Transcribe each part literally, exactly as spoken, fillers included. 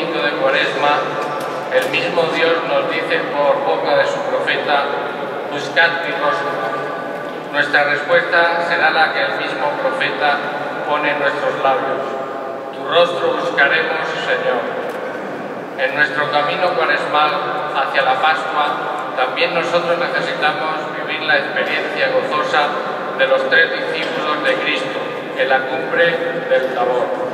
domingo de Cuaresma, el mismo Dios nos dice por boca de su profeta: buscad mi rostro. Nuestra respuesta será la que el mismo profeta pone en nuestros labios: tu rostro buscaremos, Señor. En nuestro camino cuaresmal hacia la Pascua, también nosotros necesitamos vivir la experiencia gozosa de los tres discípulos de Cristo en la cumbre del Tabor.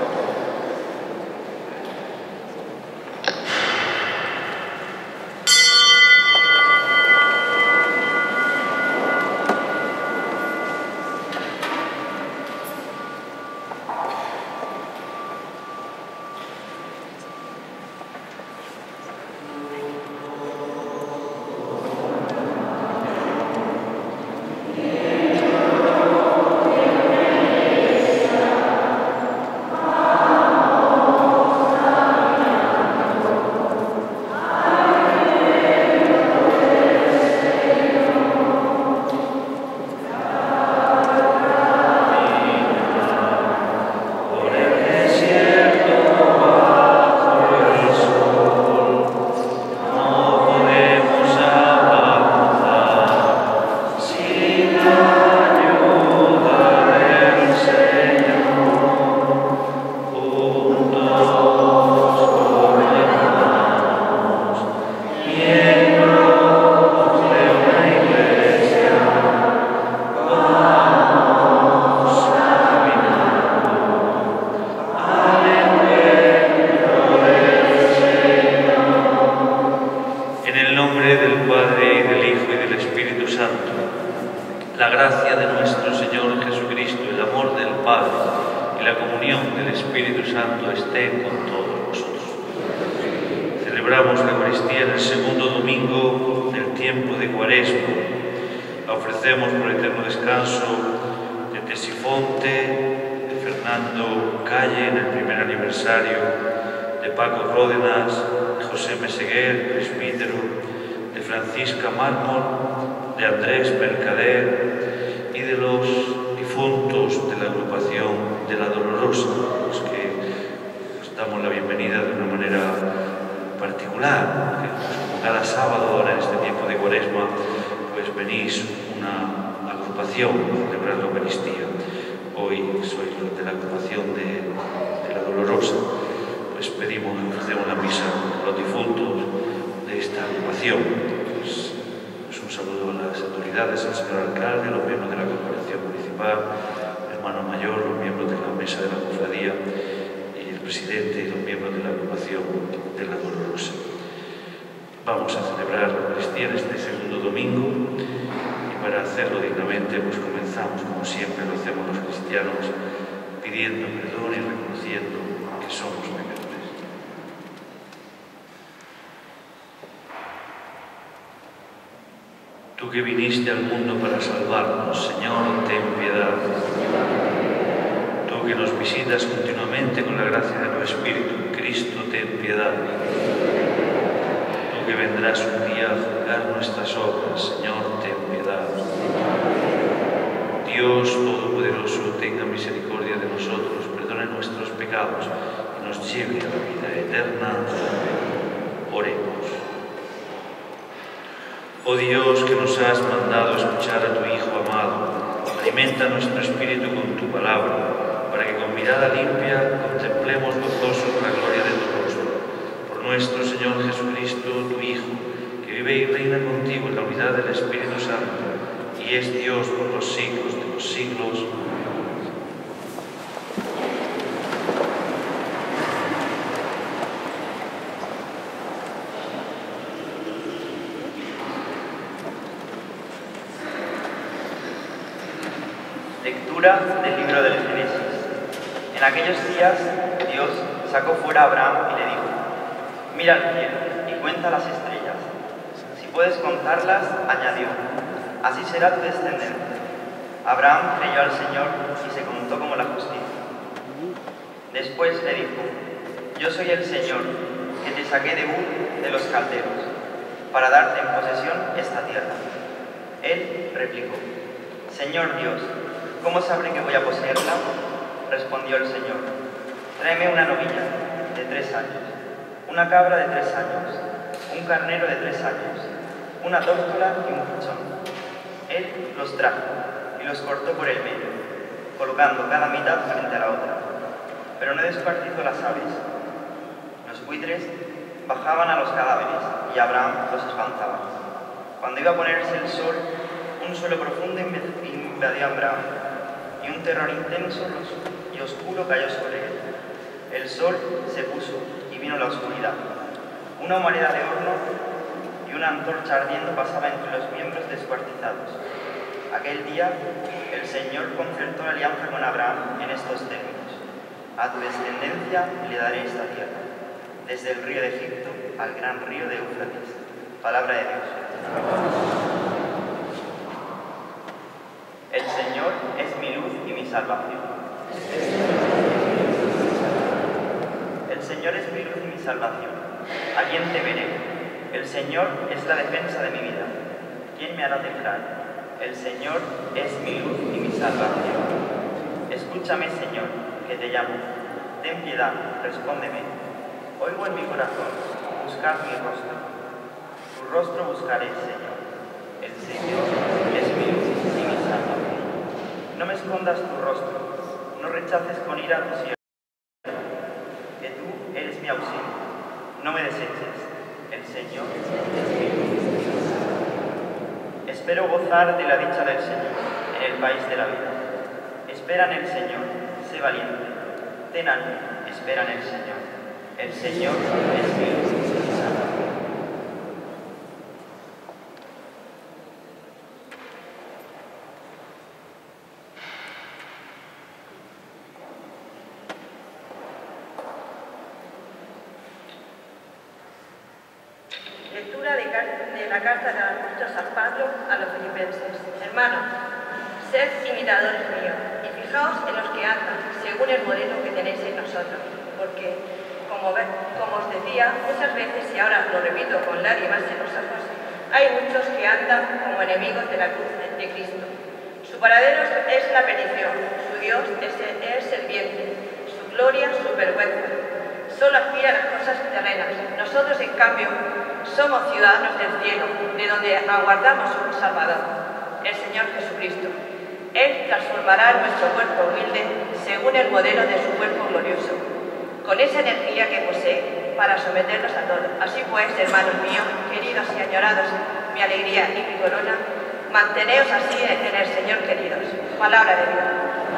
Vamos a celebrar la Eucaristía en este segundo domingo y para hacerlo dignamente pues comenzamos, como siempre lo hacemos los cristianos, pidiendo perdón y reconociendo que somos pecadores. Tú que viniste al mundo para salvarnos, Señor, ten piedad. Tú que nos visitas continuamente con la gracia de tu Espíritu, Cristo, ten piedad. Que vendrás un día a juzgar nuestras obras, Señor, ten piedad. Dios Todopoderoso, tenga misericordia de nosotros, perdone nuestros pecados y nos lleve a la vida eterna. Oremos. Oh Dios, que nos has mandado escuchar a tu Hijo amado, alimenta nuestro espíritu con tu palabra, para que con mirada limpia contemplemos gozosos la gloria de tu rostro. Nuestro Señor Jesucristo, tu Hijo, que vive y reina contigo en la unidad del Espíritu Santo, y es Dios por los siglos de los siglos. Lectura del libro del Génesis. En aquellos días, Dios sacó fuera a Abraham y le dijo: mira al cielo y cuenta las estrellas. Si puedes contarlas, añadió, así será tu descendencia. Abraham creyó al Señor y se contó como la justicia. Después le dijo: yo soy el Señor, que te saqué de Ur de los calderos, para darte en posesión esta tierra. Él replicó: Señor Dios, ¿cómo sabré que voy a poseerla? Respondió el Señor: tráeme una novilla de tres años, una cabra de tres años, un carnero de tres años, una tórtola y un pichón. Él los trajo y los cortó por el medio, colocando cada mitad frente a la otra, pero no descuartizó las aves. Los buitres bajaban a los cadáveres y Abraham los espanzaba. Cuando iba a ponerse el sol, un suelo profundo invadió a Abraham y un terror intenso y oscuro cayó sobre él. El sol se puso y vino la oscuridad. Una humareda de horno y una antorcha ardiendo pasaba entre los miembros descuartizados. Aquel día el Señor concertó la alianza con Abraham en estos términos: a tu descendencia le daré esta tierra, desde el río de Egipto al gran río de Éufrates. Palabra de Dios. El Señor es mi luz y mi salvación. El Señor es mi luz y mi salvación. ¿A quién temeré? El Señor es la defensa de mi vida. ¿Quién me hará temblar? El Señor es mi luz y mi salvación. Escúchame, Señor, que te llamo. Ten piedad, respóndeme. Oigo en mi corazón, buscar mi rostro. Tu rostro buscaré, Señor. El Señor es mi luz y mi salvación. No me escondas tu rostro, no rechaces con ira a tu siervo, que tú eres mi auxilio. No me deseches, el Señor es mi luz. Espero gozar de la dicha del Señor en el país de la vida. Espera en el Señor, sé valiente. Ten ánimo, espera en el Señor. El Señor es mi luz y mi salvación. Lectura de, de la carta del apóstol San Pablo a los filipenses. Hermanos, sed imitadores míos y fijaos en los que andan según el modelo que tenéis en nosotros, porque, como, ve, como os decía muchas veces y ahora lo repito con lágrimas en los ojos, hay muchos que andan como enemigos de la cruz de Cristo. Su paradero es la perdición, su Dios es el, es el vientre, su gloria, su vergüenza. Solo aspira a las cosas terrenas. Nosotros, en cambio, somos ciudadanos del cielo, de donde aguardamos un Salvador, el Señor Jesucristo. Él transformará nuestro cuerpo humilde según el modelo de su cuerpo glorioso, con esa energía que posee para someternos a todo. Así pues, hermanos míos, queridos y añorados, mi alegría y mi corona, manteneos así en el Señor, queridos. Palabra de Dios.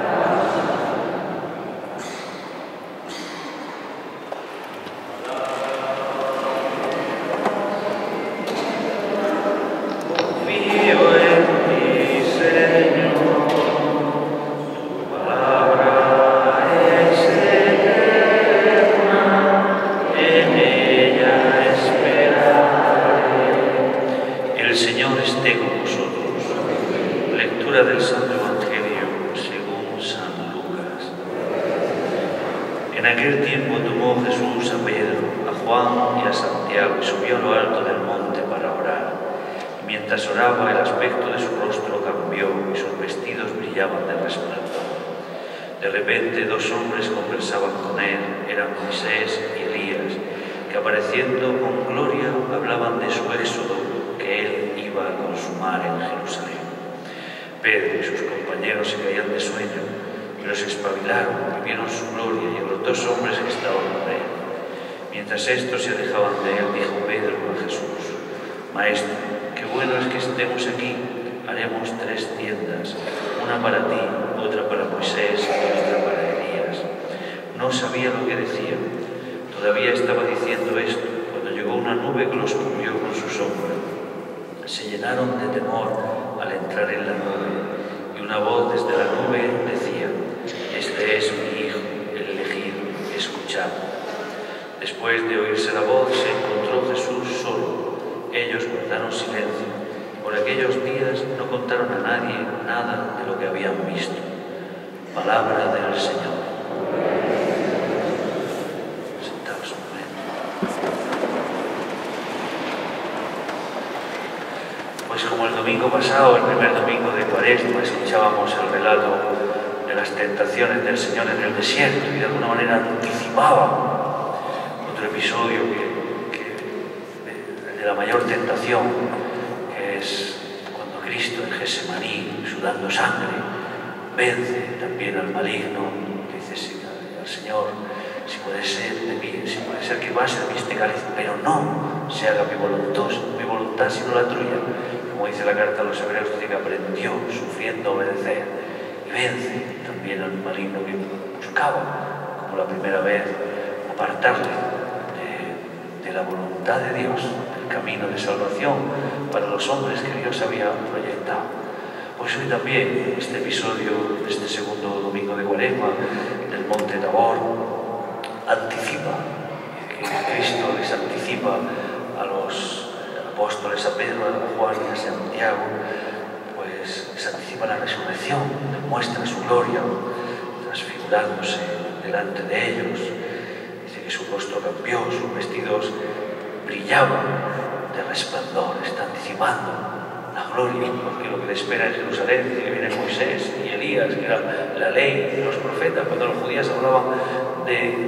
Del Santo Evangelio según San Lucas. En aquel tiempo tomó Jesús a Pedro, a Juan y a Santiago y subió a lo alto del monte para orar. Y mientras oraba, el aspecto de su rostro cambió y sus vestidos brillaban de resplandor. De repente dos hombres conversaban con él, eran Moisés y Elías, que apareciendo con gloria hablaban de su éxodo que él iba a consumar en Jerusalén. Pedro y sus compañeros se caían de sueño, pero se espabilaron y vieron su gloria y a los dos hombres que estaban con él. Mientras estos se alejaban de él, dijo Pedro a Jesús: Maestro, qué bueno es que estemos aquí. Haremos tres tiendas, una para ti, otra para Moisés y otra para Elías. No sabía lo que decía. Todavía estaba diciendo esto cuando llegó una nube que los cubrió con su sombra. Se llenaron de temor al entrar en la nube, y una voz desde la nube decía: Este es mi Hijo, el elegido, escuchadlo. Después de oírse la voz, se encontró Jesús solo. Ellos guardaron silencio. Por aquellos días no contaron a nadie nada de lo que habían visto. Palabra del Señor. Sentaos un momento. Pues como el domingo pasado, el primer domingo de Cuaresma, escuchábamos el relato de las tentaciones del Señor en el desierto y de alguna manera anticipaba otro episodio que, que, de, de la mayor tentación, que es cuando Cristo en Getsemaní, sudando sangre, vence también al maligno, dice sí, al Señor, si puede ser de mí, si puede ser que pase de mí este cáliz, pero no se haga mi voluntad, mi voluntad sino la tuya. Como dice la carta a los hebreos, dice que aprendió sufriendo a obedecer y vence también al maligno que buscaba, como la primera vez, apartarle de, de la voluntad de Dios, del camino de salvación para los hombres que Dios había proyectado. Pues hoy también este episodio, este segundo domingo de Cuaresma, del Monte Tabor, anticipa, que Cristo les anticipa a los apóstoles, a Pedro, a Juan y a Santiago, pues les anticipa la resurrección, muestra su gloria, transfigurándose delante de ellos. Dice que su rostro cambió, sus vestidos brillaban de resplandor, está anticipando la gloria, porque lo que le espera en Jerusalén, dice que viene Moisés y Elías, que era la ley de los profetas. Cuando los judíos hablaban de,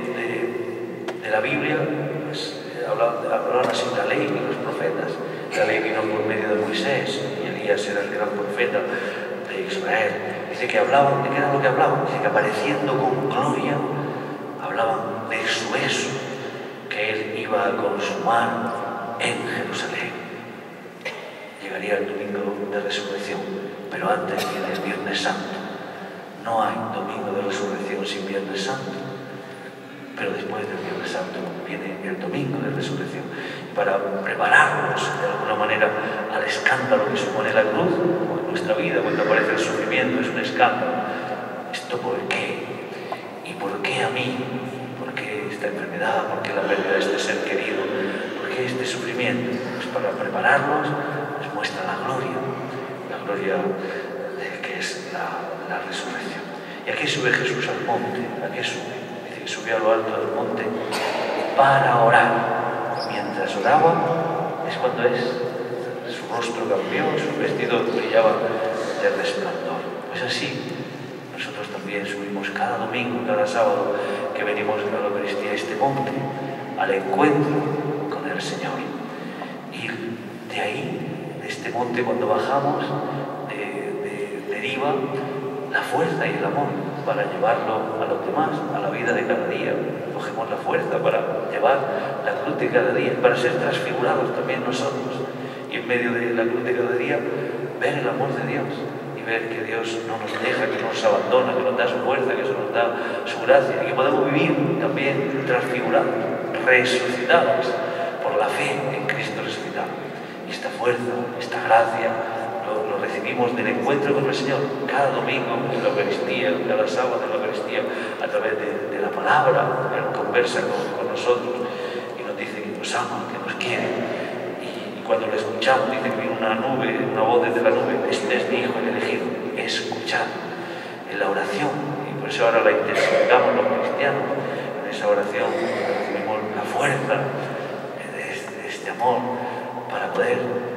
de, de la Biblia, pues hablaban, hablaban así de la ley de los profetas. La ley vino por medio de Moisés y Elías era el gran profeta de Israel. Dice que hablaban, ¿de qué era lo que hablaban? Dice que apareciendo con gloria, hablaban de su eso, que él iba a consumar en Jerusalén. Llegaría el domingo de resurrección, pero antes viene el Viernes Santo. No hay domingo de resurrección sin Viernes Santo, pero después del Viernes Santo viene el domingo de resurrección. Para prepararnos de alguna manera al escándalo que supone la cruz, como en nuestra vida cuando aparece el sufrimiento es un escándalo. ¿Esto por qué? ¿Y por qué a mí? ¿Por qué esta enfermedad? ¿Por qué la pérdida de este ser querido? ¿Por qué este sufrimiento? Pues para prepararnos nos muestra la gloria, la gloria de que es la, la resurrección. ¿Y a qué sube Jesús al monte? ¿A qué sube? Dice que subió a lo alto del monte para orar. Mientras oraba es cuando es, su rostro cambió, sus vestidos brillaban de resplandor. Pues así, nosotros también subimos cada domingo, cada sábado que venimos a la Eucaristía, a este monte, al encuentro con el Señor. Y de ahí, de este monte, cuando bajamos, de, de, deriva la fuerza y el amor para llevarlo a los demás, a la vida de cada día. Cogemos la fuerza para llevar la cruz de cada día, para ser transfigurados también nosotros. Y en medio de la cruz de cada día, ver el amor de Dios y ver que Dios no nos deja, que no nos abandona, que nos da su fuerza, que nos da su gracia, y que podemos vivir también transfigurados, resucitados por la fe en Cristo resucitado. Y esta fuerza, esta gracia, Lo, lo recibimos del encuentro con el Señor cada domingo en la Eucaristía, cada sábado en la Eucaristía, a través de, de la palabra. Él conversa con, con nosotros y nos dice que nos ama, que nos quiere. Y, y cuando lo escuchamos, dice que viene una nube, una voz desde la nube: este es mi Hijo el elegido. Escuchad en la oración, y por eso ahora la intensificamos los cristianos. En esa oración recibimos la fuerza de este, de este amor para poder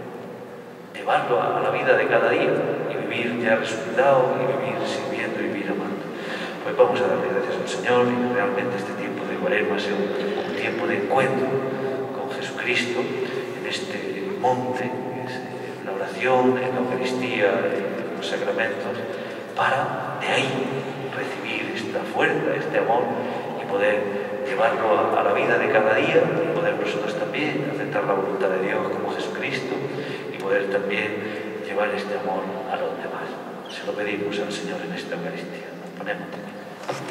llevarlo a la vida de cada día y vivir ya resucitado y vivir sirviendo y vivir amando. Pues vamos a darle gracias al Señor y realmente este tiempo de Cuaresma sea un, un tiempo de encuentro con Jesucristo en este monte, que es la oración, en la Eucaristía, en los sacramentos, para de ahí recibir esta fuerza, este amor y poder llevarlo a, a la vida de cada día y poder nosotros también aceptar la voluntad de Dios como Jesucristo, poder también llevar este amor a los demás. Se lo pedimos al Señor en esta Eucaristía. Nos ponemos de pie.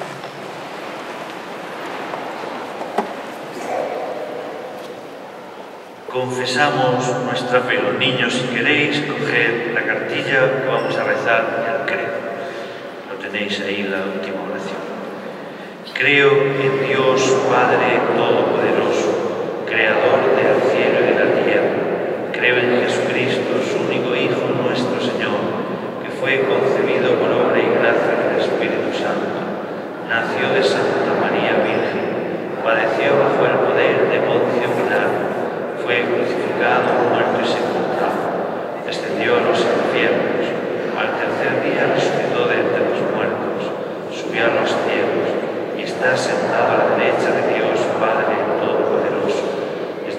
Confesamos nuestra fe. Los niños, si queréis, coged la cartilla que vamos a rezar el credo. Lo tenéis ahí, la última oración. Creo en Dios Padre Todopoderoso, Creador del cielo y de la tierra. Creo en Jesucristo, su único Hijo, nuestro Señor, que fue concebido por obra y gracia del Espíritu Santo. Nació de Santa María Virgen, padeció bajo el poder de Poncio Pilato, fue crucificado, muerto y sepultado, descendió a los infiernos, al tercer día resucitó de entre los muertos, subió a los cielos y está sentado a la derecha de Dios Padre Todopoderoso.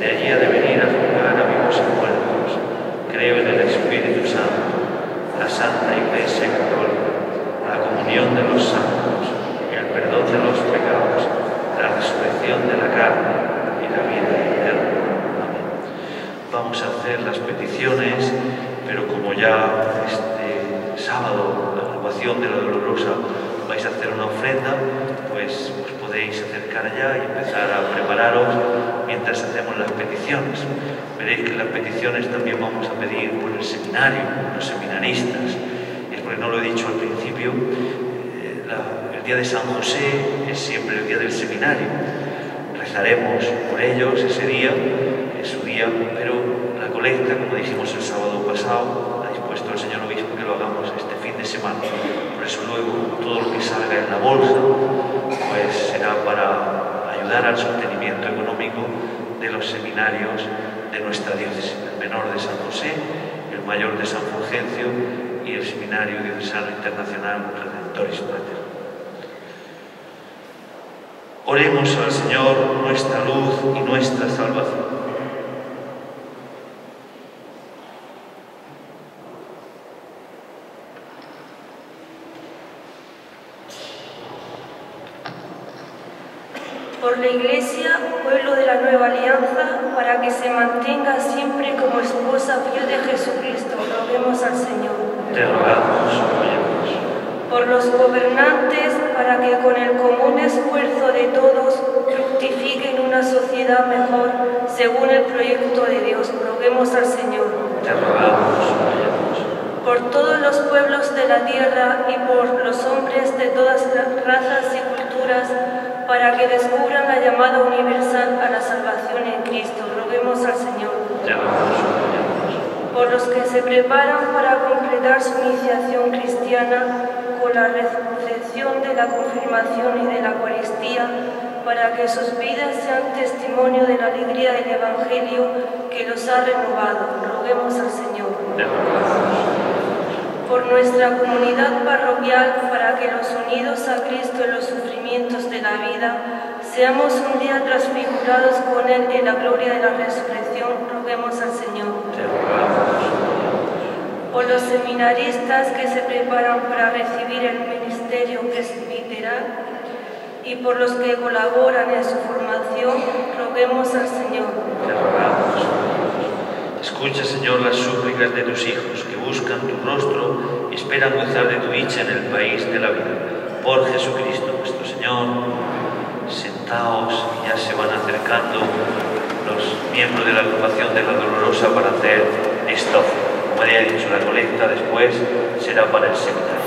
de allí ha de venir a juzgar a vivos y muertos. Creo en el Espíritu Santo, la Santa Iglesia Católica, la comunión de los santos, el perdón de los pecados, la resurrección de la carne y la vida eterna. Amén. Vamos a hacer las peticiones, pero como ya este sábado, la agrupación de la Dolorosa, vais a hacer una ofrenda, pues os podéis acercar allá y empezar a prepararos mientras hacemos las peticiones. Veréis que en las peticiones también vamos a pedir por el seminario, los seminaristas. Es porque no lo he dicho al principio, eh, la, el día de San José es siempre el día del seminario. Rezaremos por ellos ese día, es su día, pero la colecta, como dijimos el sábado pasado, ha dispuesto el señor obispo que lo hagamos este fin de semana. Por eso luego todo lo que salga en la bolsa pues será para ayudar al sostenimiento económico de los seminarios de nuestra diócesis, el menor de San José, el mayor de San Fulgencio y el seminario diocesano internacional Redentoris Mater. Oremos al Señor, nuestra luz y nuestra salvación. Por la Iglesia, pueblo de la nueva alianza, para que se mantenga siempre como esposa fiel de Jesucristo, roguemos al Señor. Te rogamos, oyemos. Por los gobernantes, para que con el común esfuerzo de todos fructifiquen una sociedad mejor, según el proyecto de Dios, roguemos al Señor. Te rogamos, oyemos. Por todos los pueblos de la tierra y por los hombres de todas las razas y culturas, para que descubran la llamada universal a la salvación en Cristo. Roguemos al Señor. Te rogamos, oyemos. Por los que se preparan para completar su iniciación cristiana con la recepción de la confirmación y de la Eucaristía, para que sus vidas sean testimonio de la alegría del Evangelio que los ha renovado. Roguemos al Señor. Te rogamos. Por nuestra comunidad parroquial, para que los unidos a Cristo en los sufrimientos de la vida, seamos un día transfigurados con Él en la gloria de la resurrección, roguemos al Señor. Te rogamos. Por los seminaristas que se preparan para recibir el ministerio presbiteral y por los que colaboran en su formación, roguemos al Señor. Te rogamos. Escucha, Señor, las súplicas de tus hijos que buscan tu rostro y esperan gozar de tu dicha en el país de la vida. Por Jesucristo nuestro Señor, sentaos y ya se van acercando los miembros de la agrupación de la Dolorosa para hacer esto. Como ya he dicho, la colecta después será para el seminario.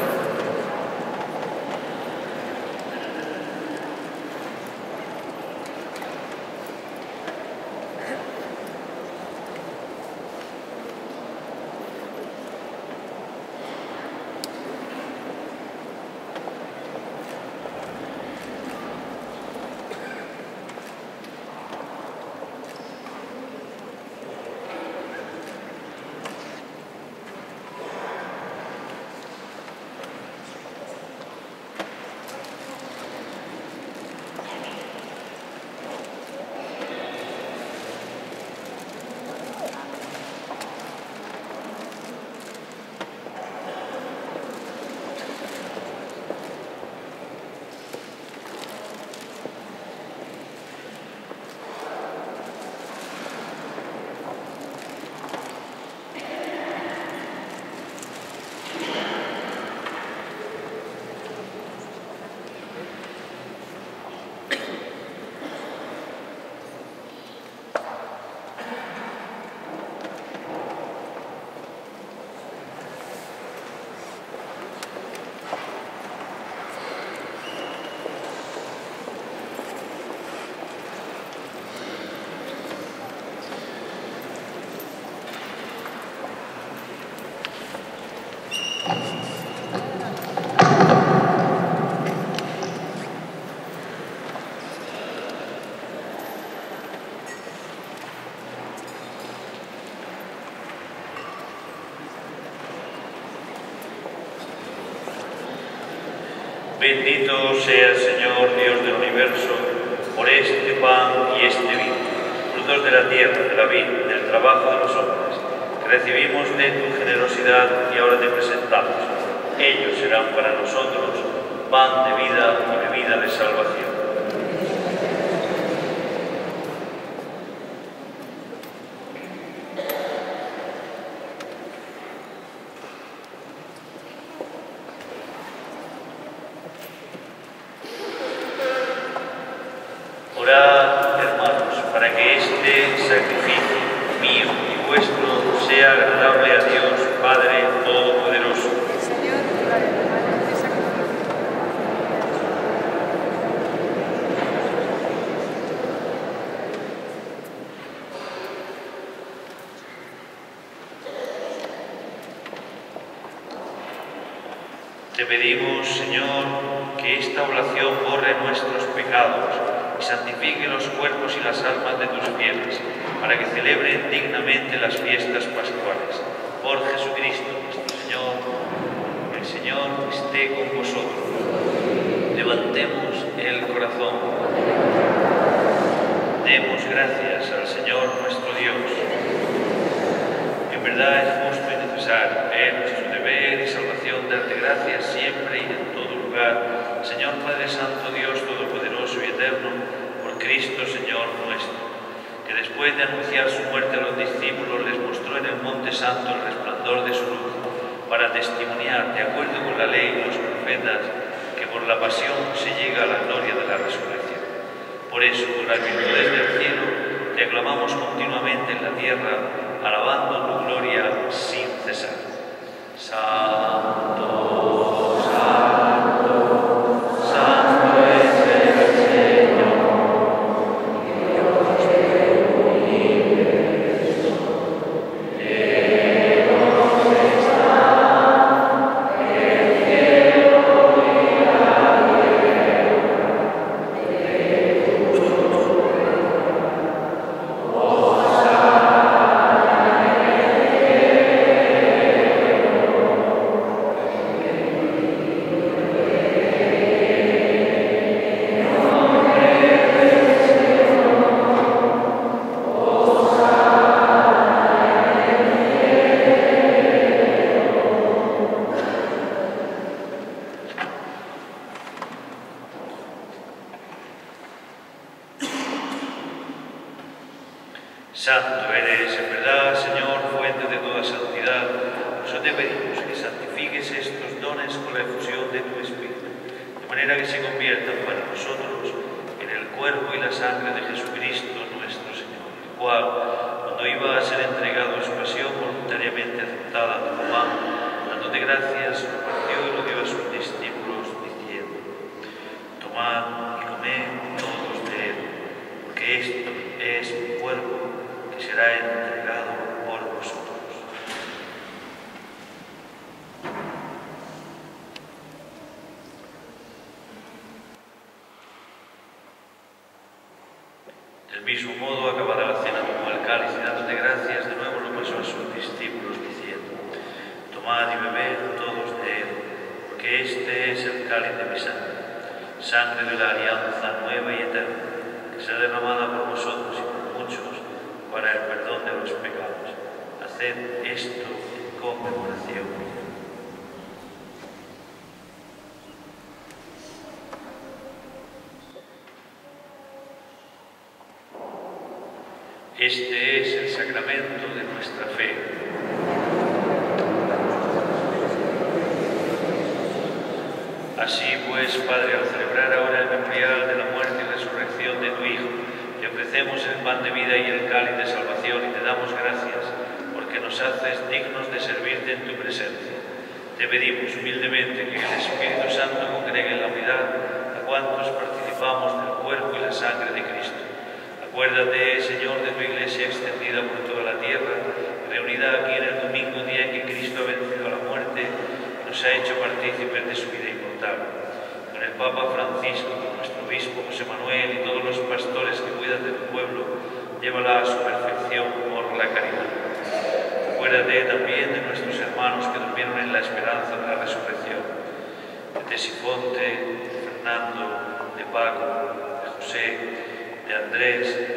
Bendito sea el Señor, Dios del universo, por este pan y este vino, frutos de la tierra, de la vida, del trabajo de los hombres, que recibimos de tu generosidad y ahora te presentamos. Ellos serán para nosotros pan de vida y bebida de salvación. Orad, hermanos, para que este sacrificio mío y vuestro sea agradable a Dios, Padre Todopoderoso. Te pedimos, Señor, que esta oblación borre nuestros pecados y santifique los cuerpos y las almas de tus fieles, para que celebren dignamente las fiestas pascuales. Por Jesucristo nuestro Señor, el Señor esté con vosotros. Levantemos el corazón. Demos gracias al Señor nuestro Dios. En verdad es justo y necesario, es nuestro deber y salvación darte gracias siempre y en todo lugar, Señor Padre Santo, Dios Todopoderoso y Eterno, por Cristo Señor nuestro, que después de anunciar su muerte a los discípulos les mostró en el Monte Santo el resplandor de su luz, para testimoniar, de acuerdo con la ley y los profetas, que por la pasión se llega a la gloria de la resurrección. Por eso, con las virtudes del cielo, te aclamamos continuamente en la tierra, alabando tu gloria sin cesar. Santo, santo, santo es el Señor, Dios del universo. Llenos está el cielo y la tierra de tu Santo eres, en verdad, Señor, fuente de toda santidad. Por eso te pedimos que santifiques estos dones con la efusión de tu Espíritu, de manera que se conviertan para nosotros en el cuerpo y la sangre de Jesucristo nuestro Señor, el cual, cuando iba a ser entregado a su pasión voluntariamente aceptada, tomó pan, dándote gracias, lo partió y lo dio a sus discípulos, diciendo: tomad y comed todos de él, porque esto es mi cuerpo, que será entregado por vosotros. Del mismo modo, acabada la cena, tomó el cáliz y dándote gracias, de nuevo lo pasó a sus discípulos, diciendo: tomad y bebed todos de él, porque este es el cáliz de mi sangre, sangre de la alianza nueva y eterna, que será derramada por vosotros y por muchos para el perdón de los pecados. Haced esto en conmemoración mía. Este es el sacramento de nuestra fe. Así pues, Padre, al celebrar ahora el memorial de la muerte y resurrección de tu Hijo, te ofrecemos el pan de vida y el cáliz de salvación y te damos gracias porque nos haces dignos de servirte en tu presencia. Te pedimos humildemente que el Espíritu Santo congregue en la unidad a cuantos participamos del cuerpo y la sangre de Cristo. Acuérdate, Señor, de tu Iglesia extendida por toda la tierra, reunida aquí en el domingo, día en que Cristo ha vencido a la muerte y nos ha hecho partícipes de su vida inmortal. Con el Papa Francisco, con nuestro obispo José Manuel y todos los pastores que cuidan de tu pueblo, llévala a su perfección por la caridad. Acuérdate también de nuestros hermanos que durmieron en la esperanza de la resurrección, de Tesifonte, de Fernando, de Paco, de José, de Andrés, de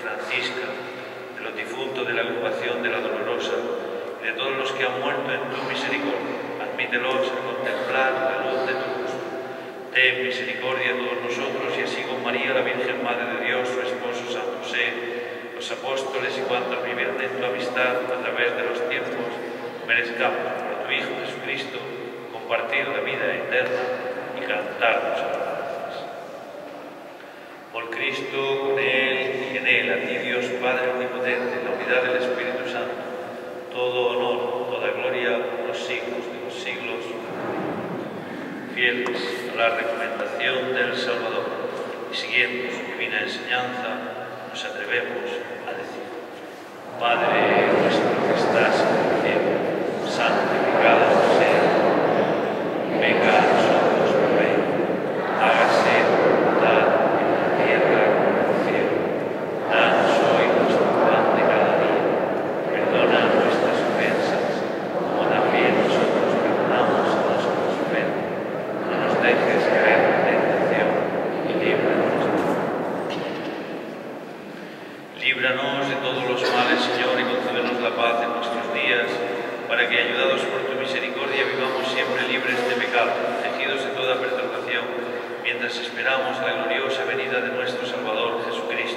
Francisca, de los difuntos de la agrupación de la Dolorosa y de todos los que han muerto en tu misericordia. Admítelos a contemplar la luz de tu rostro. Ten misericordia de todos nosotros y así con María, la Virgen Madre de Dios, su esposo San José, los apóstoles y cuantos vivieron en tu amistad a través de los tiempos, merezcamos por tu Hijo Jesucristo compartir la vida eterna y cantar tus alabanzas. Por Cristo, con Él y en Él, a ti Dios Padre Omnipotente, en la unidad del Espíritu Santo, todo honor, toda gloria por los siglos de los siglos. Fieles a la recomendación del Salvador y siguiendo su divina enseñanza, nos atrevemos a decir: Padre nuestro que estás en el cielo, santificado sea. Venga a nosotros tu reino, hágase tu voluntad en la tierra como en el cielo. Danos hoy nuestro pan de cada día. Perdona nuestras ofensas, como también nosotros perdonamos a los que nos ofenden. No nos dejes caer en tentación y líbranos del mal. Líbranos de todos los males, Señor, y concédenos la paz en nuestros días, para que, ayudados por tu misericordia, vivamos siempre libres de pecado, protegidos de toda perturbación, mientras esperamos la gloriosa venida de nuestro Salvador Jesucristo.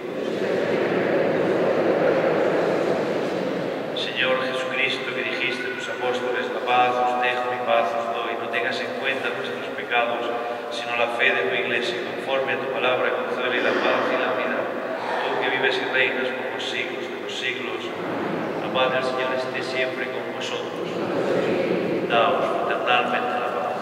Señor Jesucristo, que dijiste a tus apóstoles: la paz os dejo, mi paz os doy, no tengas en cuenta nuestros pecados, sino la fe de tu Iglesia, conforme a tu palabra, concédele la paz y la unidad. Tú que vives y reinas por los siglos de los siglos, la paz del Señor esté siempre con vosotros. Daos fraternalmente la paz.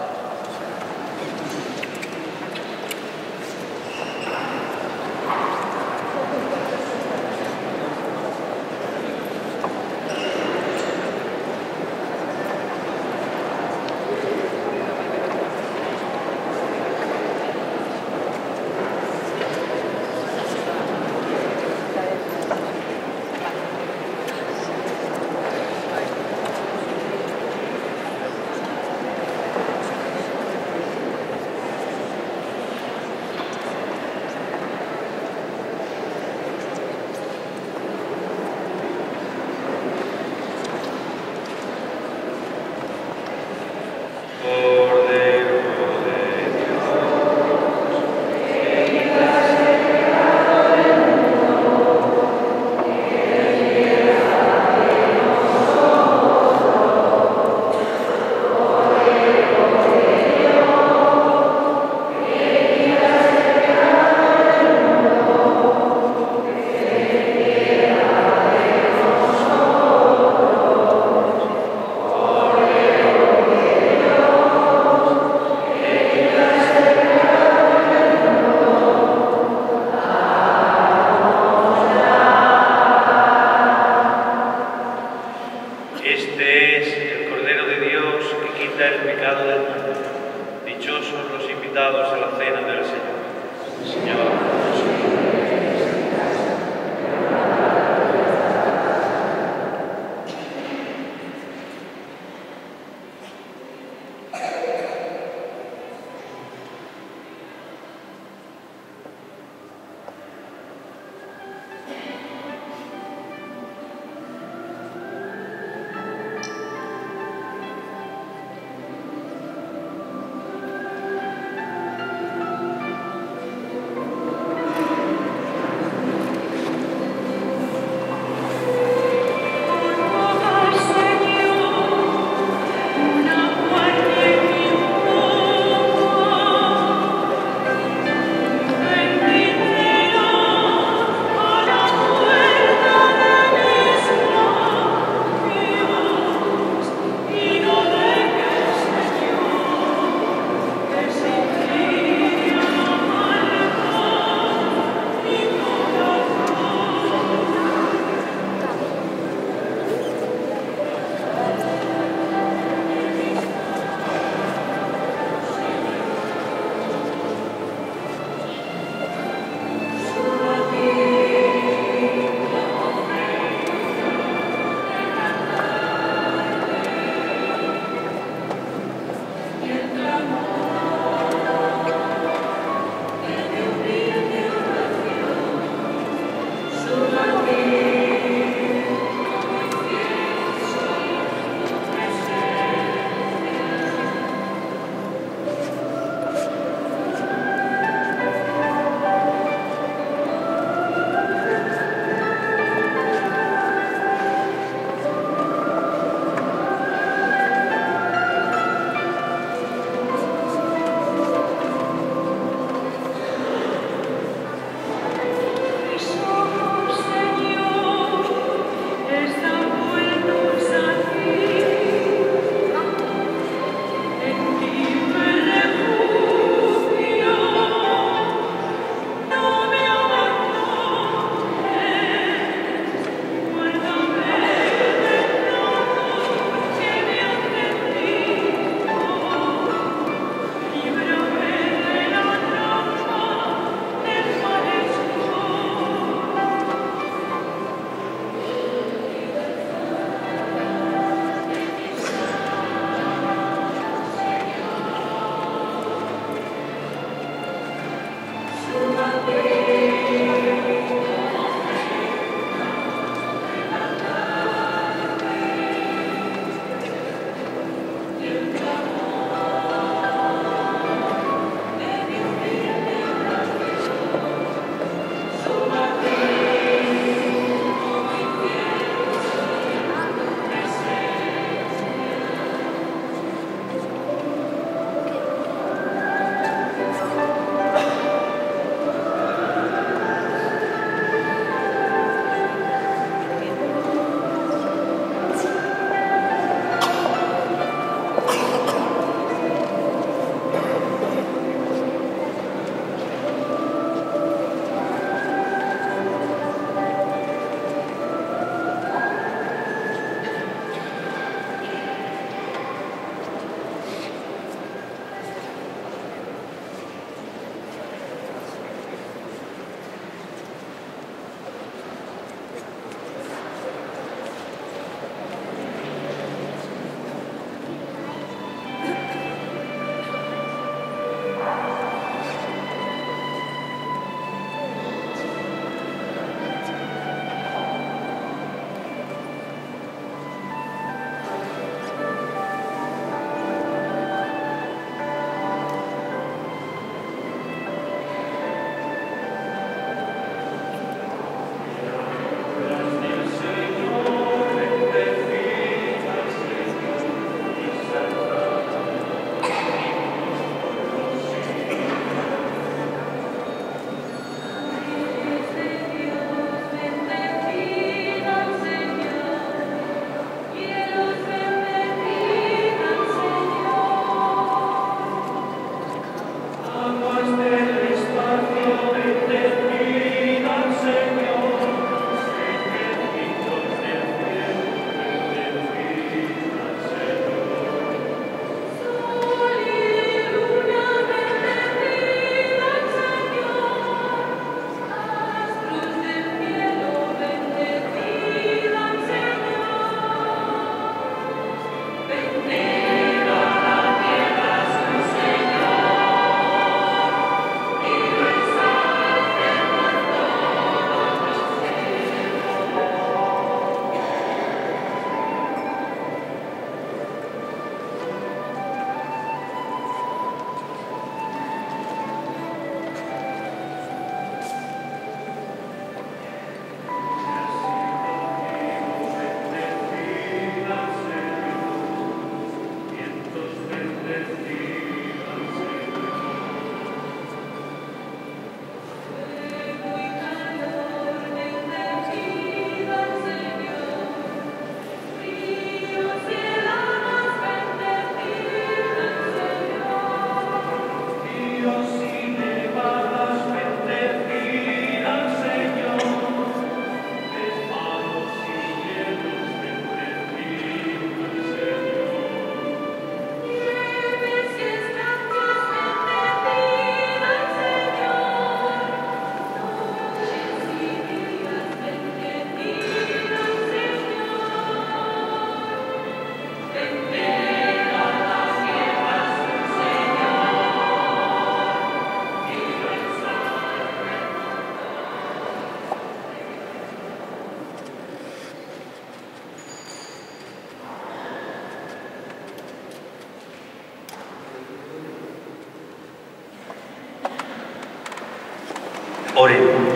Oremos.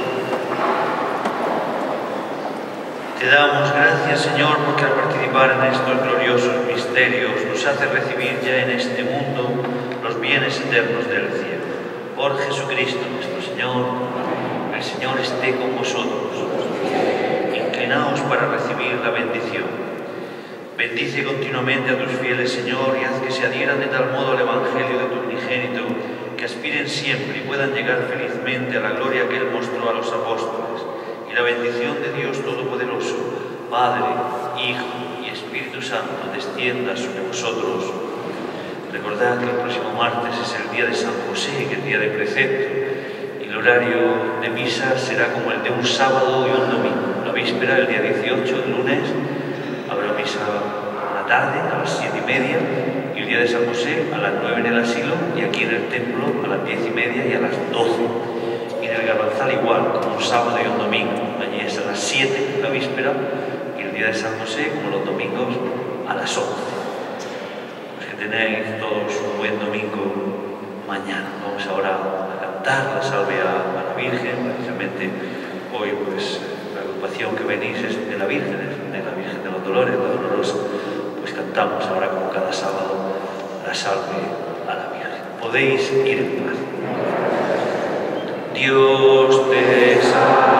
Te damos gracias, Señor, porque al participar en estos gloriosos misterios nos hace recibir ya en este mundo los bienes eternos del cielo. Por Jesucristo nuestro Señor, el Señor esté con vosotros. Inclinaos para recibir la bendición. Bendice continuamente a tus fieles, Señor, y haz que se adhieran de tal modo al Evangelio de tu unigénito, que aspiren siempre y puedan llegar felizmente a la gloria que Él mostró a los apóstoles. Y la bendición de Dios Todopoderoso, Padre, Hijo y Espíritu Santo, descienda sobre vosotros. Recordad que el próximo martes es el día de San José, que es día de precepto, y el horario de misa será como el de un sábado y un domingo. La víspera, el día dieciocho, el lunes, habrá misa a la tarde, a las siete y media, y el día de San José a las nueve en el asilo, y aquí en el templo a las diez y media y a las doce. Y en el Garbanzal igual, como un sábado y un domingo. Allí es a las siete la víspera, y el día de San José, como los domingos, a las once. Pues que tenéis todos un buen domingo mañana. Vamos ahora a cantar la salve a, a la Virgen. Precisamente hoy, pues, la agrupación que venís es de la Virgen, de la Virgen de los Dolores, la Dolorosa. Pues cantamos ahora, como cada sábado, la salve a la Virgen. Podéis ir en paz. Dios te salve.